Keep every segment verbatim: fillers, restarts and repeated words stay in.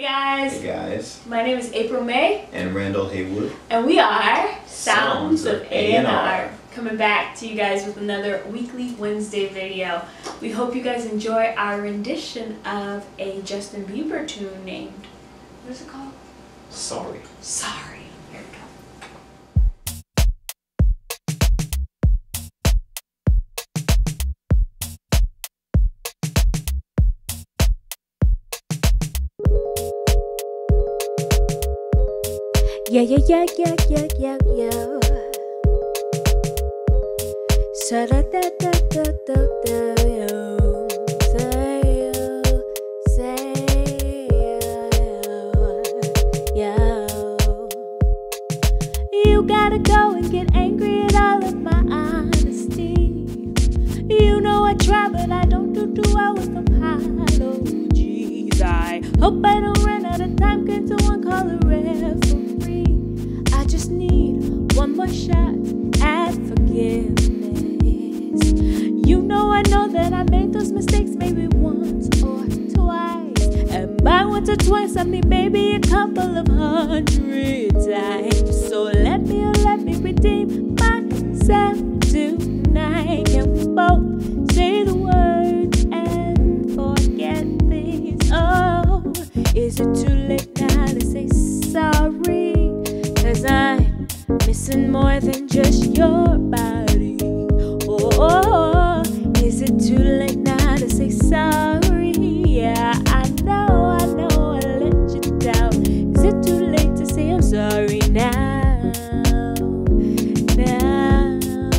guys. Hey guys. My name is April May. And Randall Haywood. And we are Sounds Sounds of of A and R. A and R. Coming back to you guys with another weekly Wednesday video. We hope you guys enjoy our rendition of a Justin Bieber tune named, what is it called? Sorry. Sorry. Here we go. Yeah, yeah, yeah, yeah, yeah, yeah, yeah. Sa da da da da da da yo. Say yo, say yo, yo. You gotta go and get angry at all of my honesty. You know I try, but I don't do too well with apologies. I hope I don't run out of time. Can someone call a referee? I just need one more shot at forgiveness. You know I know that I made those mistakes maybe once or twice. And by once or twice I mean maybe a couple of hundred times. So let me, oh let me redeem myself tonight. Can we both say the words and forget things? Oh, is it too late now to say sorry? Cause I'm missing more than just your body. Oh, oh, is it too late now to say sorry? Yeah, I know, I know I let you down. Is it too late to say I'm sorry now? Now,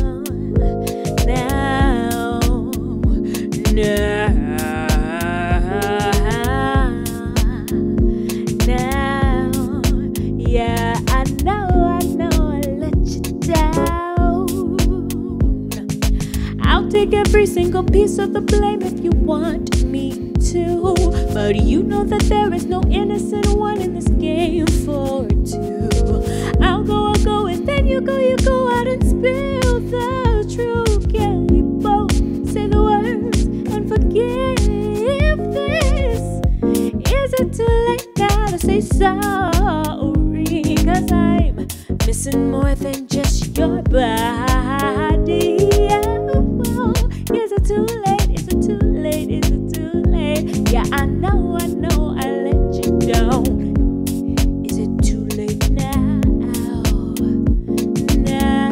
now, now. Yeah, I know, I know I let you down. I'll take every single piece of the blame if you want me to. But you know that there is no innocent one in this game for two. I'll go, I'll go, and then you go, you go out and spill the truth. Can we both say the words and forgive this? Is it too late now to say sorry? Cause I'm missing more than just your body. Oh, is it too late? Is it too late? Is it too late? Yeah, I know, I know I let you down. Is it too late now? Now,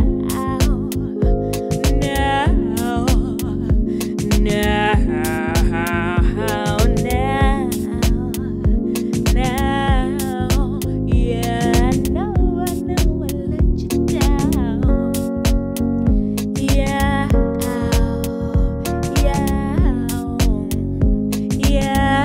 now, now, now, now, yeah, I know, I know I let you down. Yeah, yeah, yeah, yeah,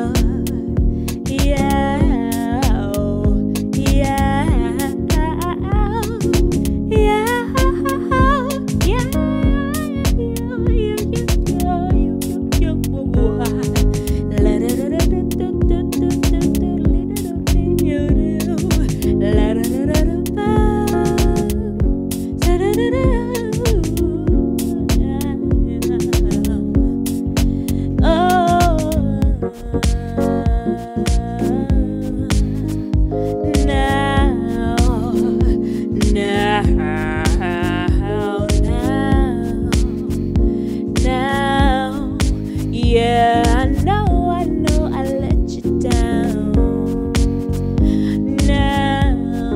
yeah, I know, I know I let you down. Now,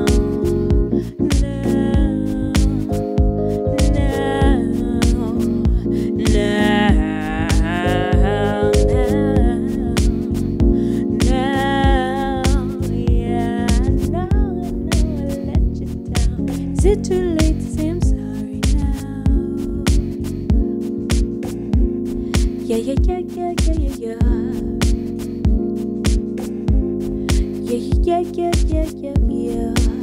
now, now, now, now, yeah, I know, I know I let you down. Is it too late to say I'm sorry now? Yeah, yeah, yeah, yeah, yeah, yeah, yeah. Yeah, yeah, yeah, yeah, yeah, yeah.